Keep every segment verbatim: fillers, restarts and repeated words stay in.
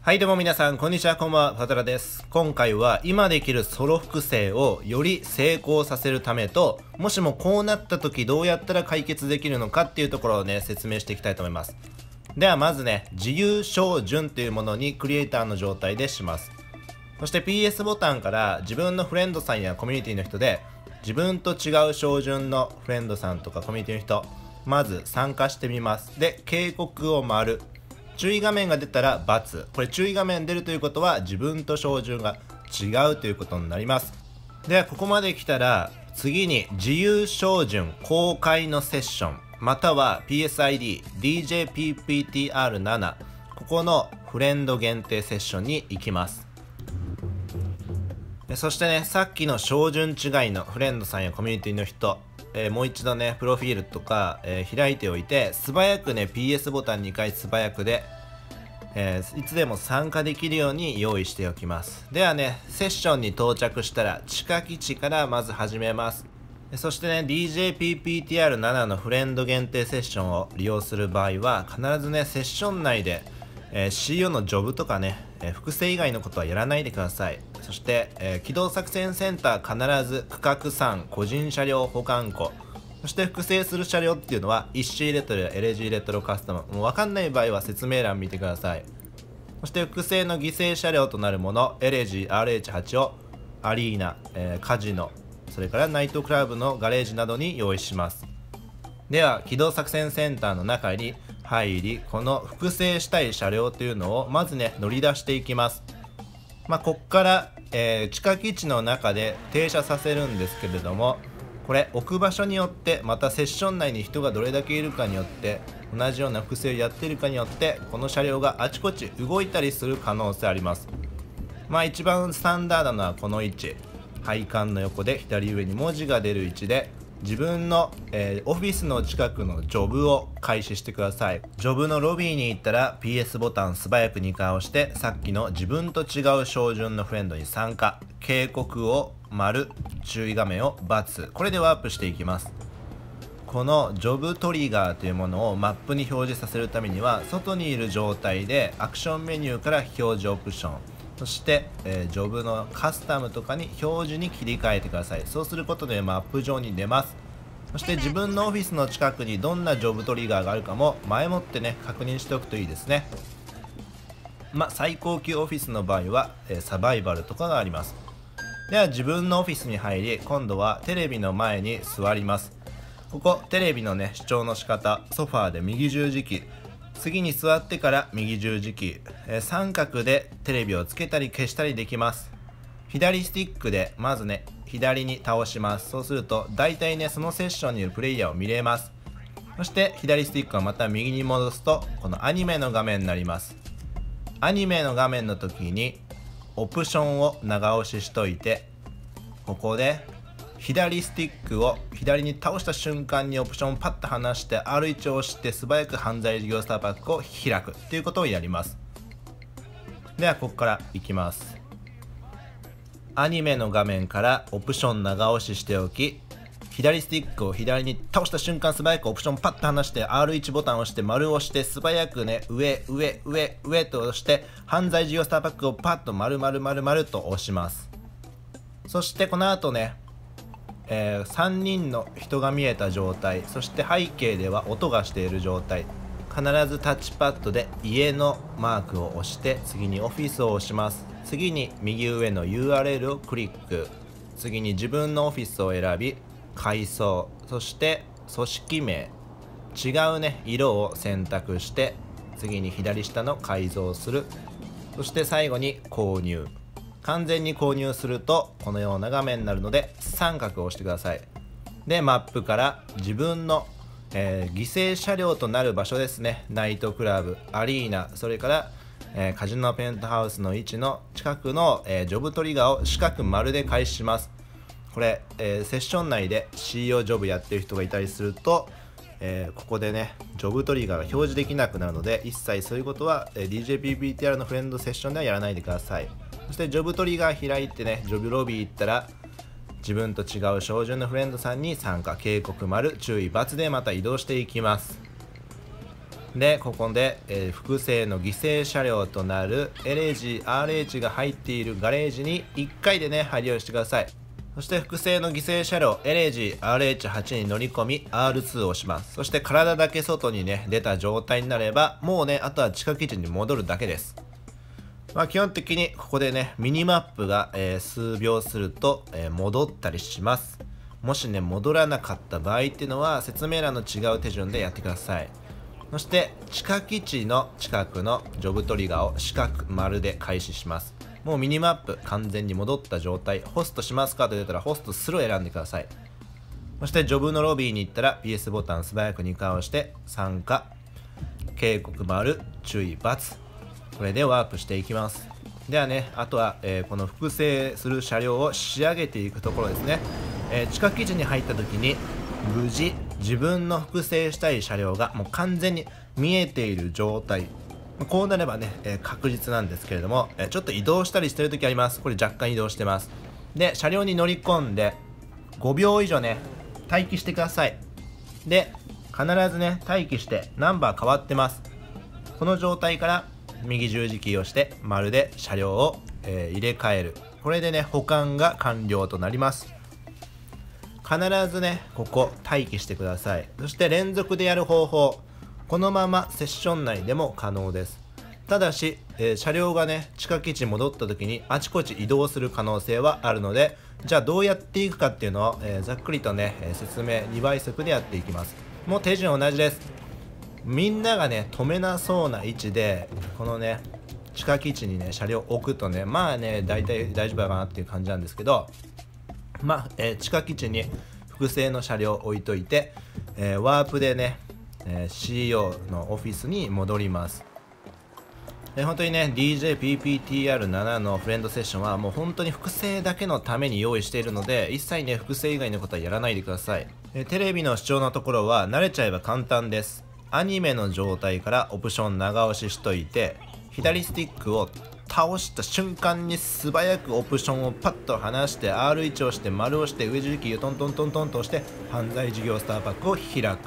はいどうも皆さんこんにちは、こんばんは、パトラです。今回は今できるソロ複製をより成功させるためと、もしもこうなった時どうやったら解決できるのかっていうところをね説明していきたいと思います。ではまずね、自由照準というものにクリエイターの状態でします。そして ピーエス ボタンから自分のフレンドさんやコミュニティの人で自分と違う照準のフレンドさんとかコミュニティの人、まず参加してみます。で、警告を丸、注意画面が出たら×。これ注意画面出るということは自分と照準が違うということになります。ではここまで来たら次に自由照準公開のセッションまたは ピーエスアイディー ディージェーピーピーティーアールセブン ここのフレンド限定セッションに行きます。でそしてね、さっきの照準違いのフレンドさんやコミュニティの人、えー、もう一度ねプロフィールとか、えー、開いておいて素早くね ピーエス ボタンにかい素早くで、えー、いつでも参加できるように用意しておきます。ではね、セッションに到着したら地下基地からまず始めます。でそしてね ディージェーピーピーティーアールセブン のフレンド限定セッションを利用する場合は必ずねセッション内で、えー、シーイーオー のジョブとかね、えー、複製以外のことはやらないでください。そして、えー、機動作戦センター必ず区画さん個人車両保管庫、そして複製する車両っていうのは ワンシー レトロや エルジー レトロカスタム、もう分かんない場合は説明欄見てください。そして複製の犠牲車両となるもの エルジーアールエイチエイト をアリーナ、えー、カジノ、それからナイトクラブのガレージなどに用意します。では機動作戦センターの中に入り、この複製したい車両というのをまずね乗り出していきます。まあ、こっから、えー、地下基地の中で停車させるんですけれども、これ置く場所によってまたセッション内に人がどれだけいるかによって同じような複製をやっているかによってこの車両があちこち動いたりする可能性あります。まあ一番スタンダードなのはこの位置、配管の横で左上に文字が出る位置で自分の、えー、オフィスの近くのジョブを開始してください。ジョブのロビーに行ったら ピーエス ボタン素早くにかい押してさっきの自分と違う照準のフレンドに参加、警告を丸、注意画面を×、これでワープしていきます。このジョブトリガーというものをマップに表示させるためには外にいる状態でアクションメニューから表示オプション、そして、えー、ジョブのカスタムとかに表示に切り替えてください。そうすることでマップ上に出ます。そして自分のオフィスの近くにどんなジョブトリガーがあるかも前もってね確認しておくといいですね。まあ最高級オフィスの場合は、えー、サバイバルとかがあります。では自分のオフィスに入り、今度はテレビの前に座ります。ここテレビのね視聴の仕方、ソファーで右十字キー、次に座ってから右十字キー、えー、三角でテレビをつけたり消したりできます。左スティックでまずね左に倒します。そうすると大体ねそのセッションにいるプレイヤーを見れます。そして左スティックをまた右に戻すとこのアニメの画面になります。アニメの画面の時にオプションを長押ししといて、ここで左スティックを左に倒した瞬間にオプションをパッと離して アールワン を押して素早く犯罪事業スターパックを開くということをやります。ではここからいきます。アニメの画面からオプション長押ししておき、左スティックを左に倒した瞬間素早くオプションパッと離して アールワン ボタンを押して丸を押して素早くね上上上上と押して犯罪事業スターパックをパッと丸丸丸丸と押します。そしてこの後ね、えー、さんにんの人が見えた状態、そして背景では音がしている状態、必ずタッチパッドで家のマークを押して次にオフィスを押します。次に右上の ユーアールエル をクリック、次に自分のオフィスを選び階層、そして組織名、違うね色を選択して次に左下の改造する、そして最後に購入。完全に購入するとこのような画面になるので三角を押してください。でマップから自分の、えー、犠牲車両となる場所ですね、ナイトクラブ、アリーナ、それから、えー、カジノペントハウスの位置の近くの、えー、ジョブトリガーを四角丸で開始します。これ、えー、セッション内で シーイーオー ジョブやってる人がいたりすると、えー、ここでねジョブトリガーが表示できなくなるので一切そういうことは、えー、ディージェーピーピーティーアール のフレンドセッションではやらないでください。そしてジョブトリガー開いてねジョブロビー行ったら自分と違う照準のフレンドさんに参加、警告丸、注意×でまた移動していきます。 でここで、えー複製の犠牲車両となる エルエイチ、アールエイチ が入っているガレージにいっかいでね入りをしてください。そして複製の犠牲車両 エルエイチ、アールエイチはち に乗り込み アールツー を押します。そして体だけ外にね出た状態になれば、もうねあとは地下基地に戻るだけです。まあ基本的にここでねミニマップが、えー数秒すると、えー戻ったりします。もしね戻らなかった場合っていうのは説明欄の違う手順でやってください。そして地下基地の近くのジョブトリガーを四角丸で開始します。もうミニマップ完全に戻った状態、ホストしますかと出たらホストするを選んでください。そしてジョブのロビーに行ったら ピーエス ボタン素早くにかい押して参加、警告丸、注意×、これでワープしていきます。ではね、あとは、えーこの複製する車両を仕上げていくところですね。えー地下基地に入った時に無事自分の複製したい車両がもう完全に見えている状態、こうなればね、えー確実なんですけれども、えーちょっと移動したりしてる時あります。これ若干移動してます。で車両に乗り込んでごびょう以上ね待機してください。で必ずね待機してナンバー変わってます。この状態から右十字キーをして丸で車両を、えー入れ替える。これでね保管が完了となります。必ずねここ待機してください。そして連続でやる方法、このままセッション内でも可能です。ただし、えー車両がね地下基地に戻った時にあちこち移動する可能性はあるので、じゃあどうやっていくかっていうのを、えーざっくりとね、えー説明にばい速でやっていきます。もう手順同じです。みんながね止めなそうな位置でこのね地下基地にね車両を置くとね、まあね大体大丈夫かなっていう感じなんですけど、まあ、えー地下基地に複製の車両を置いといて、えーワープでね、えー シーイーオー のオフィスに戻ります。で本当にね ディージェーピーピーティーアールセブン のフレンドセッションはもう本当に複製だけのために用意しているので、一切ね複製以外のことはやらないでください。えーテレビの視聴のところは慣れちゃえば簡単です。アニメの状態からオプション長押ししといて、左スティックを倒した瞬間に素早くオプションをパッと離して アールワン をして丸をして上十字キーをトントントントンと押して犯罪事業スターパックを開く。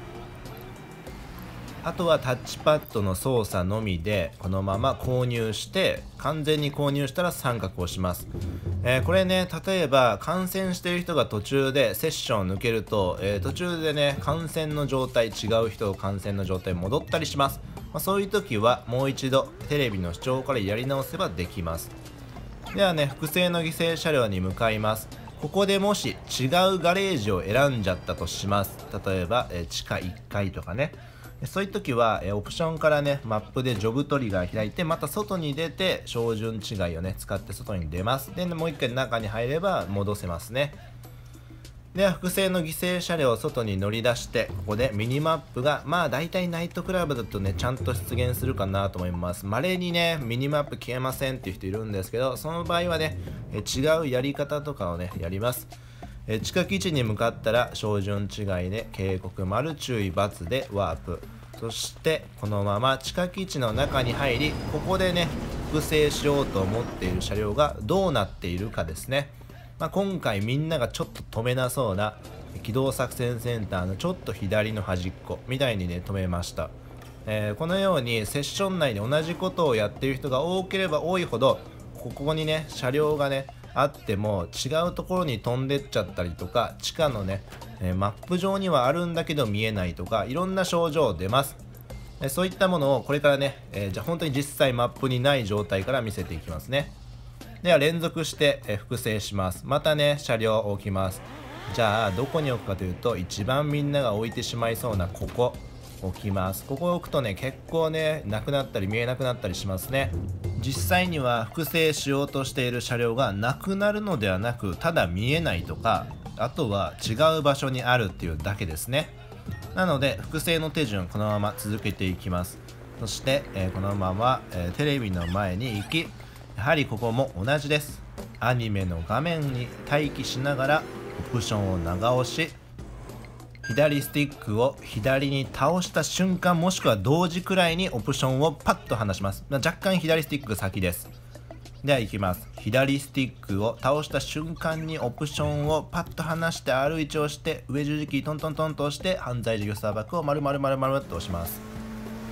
あとはタッチパッドの操作のみでこのまま購入して、完全に購入したら三角を押します。えーこれね例えば感染している人が途中でセッションを抜けると、えー途中でね感染の状態、違う人感染の状態に戻ったりします。まあ、そういう時はもう一度テレビの視聴からやり直せばできます。ではね複製の犠牲車両に向かいます。ここでもし違うガレージを選んじゃったとします。例えば、えー地下いっかいとかね、そういう時は、えーオプションからねマップでジョブトリガー開いてまた外に出て照準違いをね使って外に出ます。でもう一回中に入れば戻せますね。では複製の犠牲車両を外に乗り出して、ここでミニマップがまあ大体ナイトクラブだとねちゃんと出現するかなと思います。稀にねミニマップ消えませんっていう人いるんですけど、その場合はねえ違うやり方とかをねやります。え地下基地に向かったら照準違いで警告丸、注意×でワープ。そしてこのまま地下基地の中に入り、ここでね複製しようと思っている車両がどうなっているかですね。まあ、今回みんながちょっと止めなそうな機動作戦センターのちょっと左の端っこみたいにね止めました。えーこのようにセッション内で同じことをやっている人が多ければ多いほど、ここにね車両がねあっても違うところに飛んでっちゃったりとか、地下のね、えーマップ上にはあるんだけど見えないとか、いろんな症状出ます。えーそういったものをこれからね、えーじゃあ本当に実際マップにない状態から見せていきますね。では連続して、えー複製します。またね車両を置きます。じゃあどこに置くかというと、一番みんなが置いてしまいそうなここ置きます。ここを置くとね結構ねなくなったり見えなくなったりしますね。実際には複製しようとしている車両がなくなるのではなく、ただ見えないとか、あとは違う場所にあるっていうだけですね。なので複製の手順このまま続けていきます。そして、えーこのまま、えーテレビの前に行き、やはりここも同じです。アニメの画面に待機しながらオプションを長押し、左スティックを左に倒した瞬間、もしくは同時くらいにオプションをパッと離します。若干左スティックが先です。では行きます。左スティックを倒した瞬間にオプションをパッと離して アールワン をして上十字キートントントンと押して犯罪事業スターバックを丸々丸々丸と押します。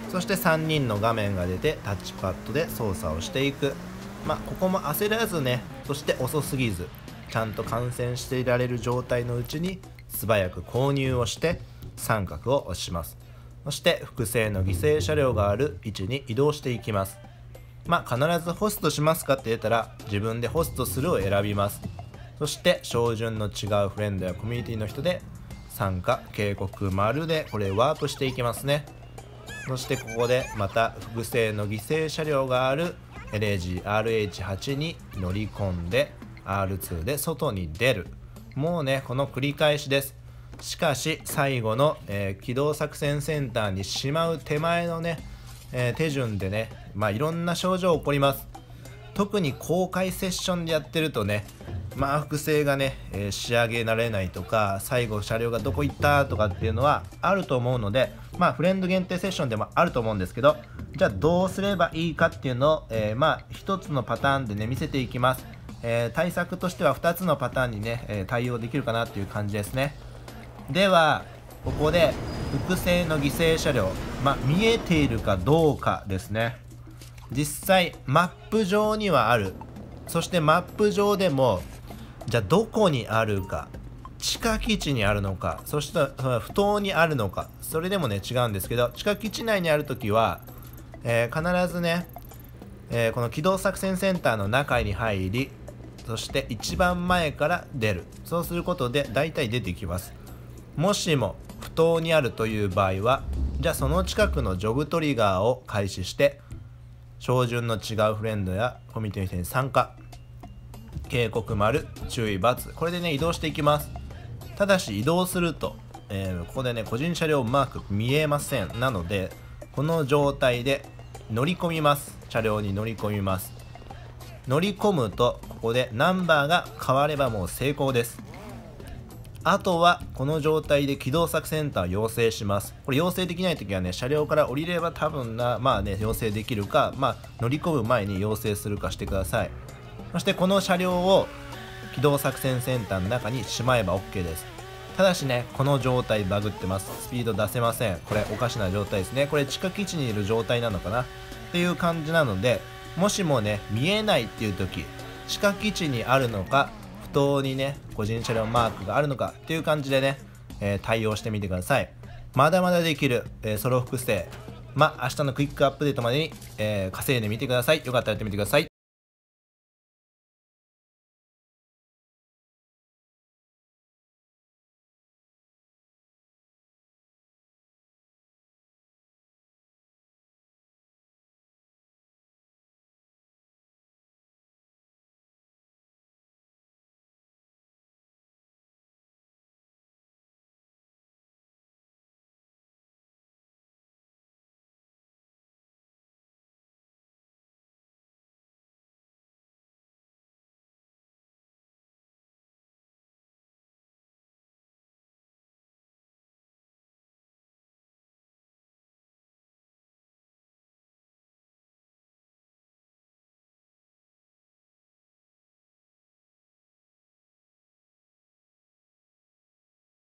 そしてさんにんの画面が出てタッチパッドで操作をしていく。まあここも焦らずね、そして遅すぎず、ちゃんと観戦していられる状態のうちに素早く購入をして三角を押します。そして複製の犠牲車両がある位置に移動していきます。まあ必ずホストしますかって出たら自分でホストするを選びます。そして照準の違うフレンドやコミュニティの人で参加、警告丸でこれワープしていきますね。そしてここでまた複製の犠牲車両がある エルエージーアールエイチはち に乗り込んで アールツー で外に出る。もうねこの繰り返しです。しかし最後の、えー、機動作戦センターにしまう手前のね、えー、手順でね、まあいろんな症状起こります。特に公開セッションでやってるとね、まあ複製がね、えー、仕上げられないとか、最後車両がどこ行ったとかっていうのはあると思うので、まあフレンド限定セッションでもあると思うんですけど、じゃあどうすればいいかっていうのを、えー、まあ一つのパターンでね見せていきます。えー、対策としてはふたつのパターンにね、えー、対応できるかなっていう感じですね。ではここで複製の犠牲車両、まあ見えているかどうかですね。実際マップ上にはある。そしてマップ上でもじゃあどこにあるか、地下基地にあるのか、そして不当にあるのか、それでもね違うんですけど、地下基地内にあるときは、えー、必ずね、えー、この機動作戦センターの中に入り、そして一番前から出る。そうすることで大体出てきます。もしも不当にあるという場合は、じゃあその近くのジョブトリガーを開始して照準の違うフレンドやコミュニティの人に参加、警告丸、注意×、これでね移動していきます。ただし移動すると、えー、ここでね個人車両マーク見えません。なのでこの状態で乗り込みます。車両に乗り込みます。乗り込むとここでナンバーが変わればもう成功です。あとはこの状態で機動作センター要請します。これ要請できないときはね、車両から降りれば多分な、まあね要請できるか、まあ乗り込む前に要請するかしてください。そしてこの車両を機動作戦センターの中にしまえば OK です。ただしね、この状態バグってます。スピード出せません。これおかしな状態ですね。これ地下基地にいる状態なのかなっていう感じなので、もしもね見えないっていう時、地下基地にあるのか不当にね個人車両マークがあるのかっていう感じでね、えー、対応してみてください。まだまだできる、えー、ソロ複製、まあ明日のクイックアップデートまでに、えー、稼いでみてください。よかったらやってみてください。